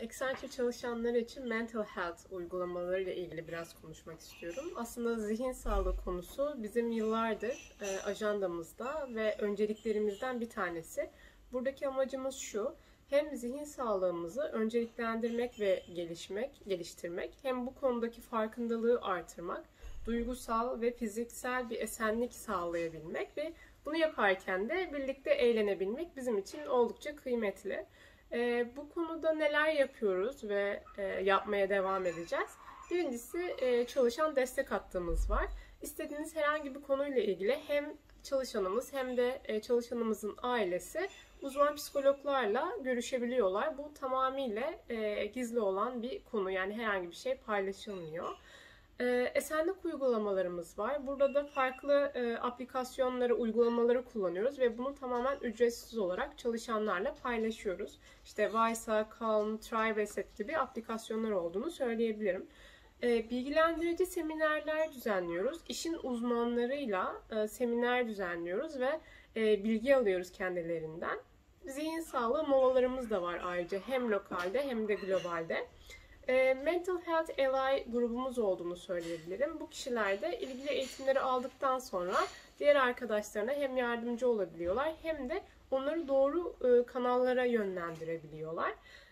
Accenture çalışanları için mental health uygulamaları ile ilgili biraz konuşmak istiyorum. Aslında zihin sağlığı konusu bizim yıllardır ajandamızda ve önceliklerimizden bir tanesi. Buradaki amacımız şu, hem zihin sağlığımızı önceliklendirmek ve geliştirmek, hem bu konudaki farkındalığı artırmak, duygusal ve fiziksel bir esenlik sağlayabilmek ve bunu yaparken de birlikte eğlenebilmek bizim için oldukça kıymetli. Bu konuda neler yapıyoruz ve yapmaya devam edeceğiz? Birincisi çalışan destek hattımız var. İstediğiniz herhangi bir konuyla ilgili hem çalışanımız hem de çalışanımızın ailesi uzman psikologlarla görüşebiliyorlar. Bu tamamıyla gizli olan bir konu, yani herhangi bir şey paylaşılmıyor. Esenlik uygulamalarımız var. Burada da farklı aplikasyonları, uygulamaları kullanıyoruz ve bunu tamamen ücretsiz olarak çalışanlarla paylaşıyoruz. İşte Vysa, Calm, Try Reset gibi aplikasyonlar olduğunu söyleyebilirim. Bilgilendirici seminerler düzenliyoruz. İşin uzmanlarıyla seminer düzenliyoruz ve bilgi alıyoruz kendilerinden. Zihin sağlığı molalarımız da var ayrıca, hem lokalde hem de globalde. Mental Health Ally grubumuz olduğunu söyleyebilirim. Bu kişiler de ilgili eğitimleri aldıktan sonra diğer arkadaşlarına hem yardımcı olabiliyorlar hem de onları doğru kanallara yönlendirebiliyorlar.